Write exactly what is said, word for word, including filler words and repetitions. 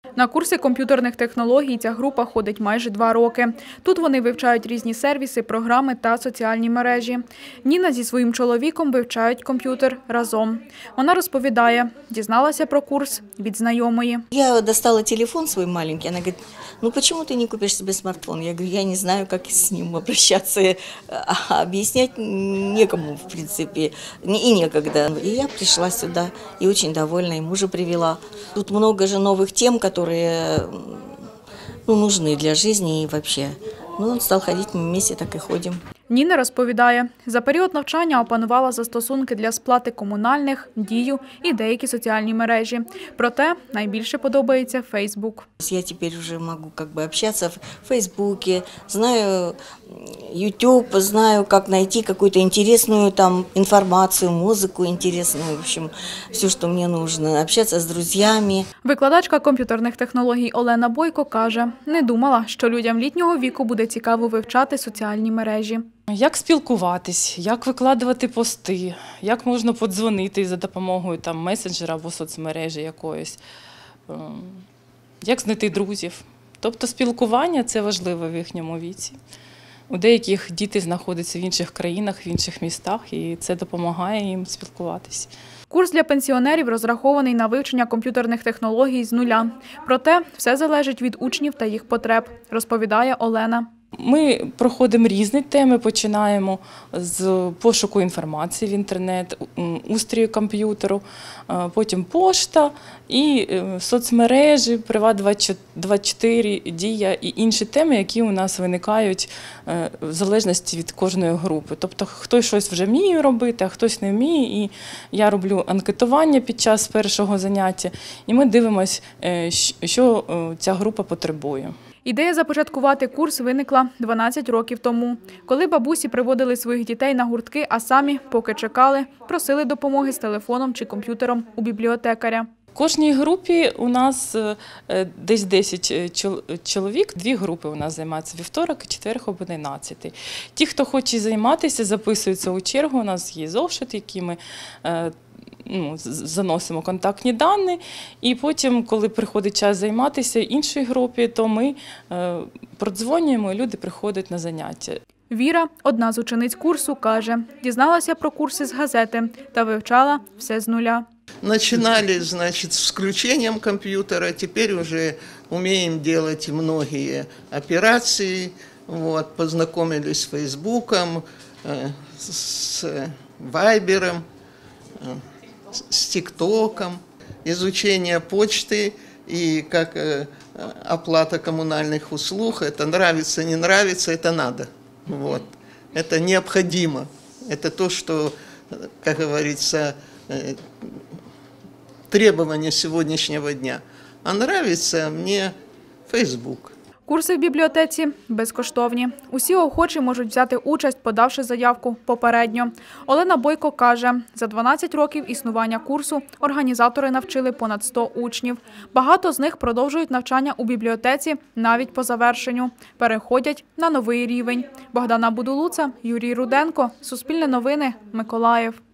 На курси комп'ютерних технологій ця група ходить майже два роки. Тут вони вивчають різні сервіси, програми та соціальні мережі. Ніна зі своїм чоловіком вивчають комп'ютер разом. Вона розповідає, дізналася про курс від знайомої. Я достала телефон свой маленький, она говорит, ну почему ты не купишь себе смартфон? Я говорю, я не знаю, как с ним обращаться, а объяснять некому, в принципе, и некогда. И я пришла сюда и очень довольна, и мужа привела. Тут много же новых тем, которые ну, нужны для жизни и вообще. Ну, он стал ходить, мы вместе так и ходим. Ніна розповідає, за період навчання опанувала застосунки для сплати комунальних, Дію і деякі соціальні мережі. Проте найбільше подобається Фейсбук. Я тепер вже можу как бы общаться в Фейсбуке, знаю Ютуб, знаю, як знайти якусь інтересну там інформацію, музику інтересну, в общем, все, що мені потрібно, общатися з друзями. Викладачка комп'ютерних технологій Олена Бойко каже, не думала, що людям літнього віку буде цікаво вивчати соціальні мережі. Як спілкуватись, як викладувати пости, як можна подзвонити за допомогою там, месенджера або соцмережі якоїсь, як знайти друзів. Тобто спілкування – це важливо в їхньому віці. У деяких діти знаходяться в інших країнах, в інших містах, і це допомагає їм спілкуватись. Курс для пенсіонерів розрахований на вивчення комп'ютерних технологій з нуля. Проте все залежить від учнів та їх потреб, розповідає Олена. Ми проходимо різні теми, починаємо з пошуку інформації в інтернет, устрою комп'ютеру, потім пошта і соцмережі, Приват двадцять чотири, Дія і інші теми, які у нас виникають в залежності від кожної групи. Тобто хтось щось вже вміє робити, а хтось не вміє. І я роблю анкетування під час першого заняття, і ми дивимося, що ця група потребує. Ідея започаткувати курс виникла дванадцять років тому, коли бабусі приводили своїх дітей на гуртки, а самі, поки чекали, просили допомоги з телефоном чи комп'ютером у бібліотекаря. В кожній групі у нас десь десять чоловік, дві групи у нас займаються вівторок, четвер об одинадцятій. Ті, хто хоче займатися, записуються у чергу, у нас є зошит, які ми Ну, заносимо контактні дані, і потім, коли приходить час займатися іншій групі, то ми е, продзвонюємо, і люди приходять на заняття. Віра, одна з учениць курсу, каже, дізналася про курси з газети та вивчала все з нуля. Начинали, значит, с включением компьютера, теперь уже умеем делать многие операции, вот, познакомились с Фейсбуком, э, с Вайбером, э, с ТикТоком, изучение почты и как э, оплата коммунальных услуг. Это нравится, не нравится, это надо. Вот. Это необходимо. Это то, что, как говорится, э, требование сегодняшнего дня. А нравится мне Facebook. Курси в бібліотеці безкоштовні. Усі охочі можуть взяти участь, подавши заявку попередньо. Олена Бойко каже, за дванадцять років існування курсу організатори навчили понад сто учнів. Багато з них продовжують навчання у бібліотеці навіть по завершенню. Переходять на новий рівень. Богдана Будулуца, Юрій Руденко, Суспільне новини, Миколаїв.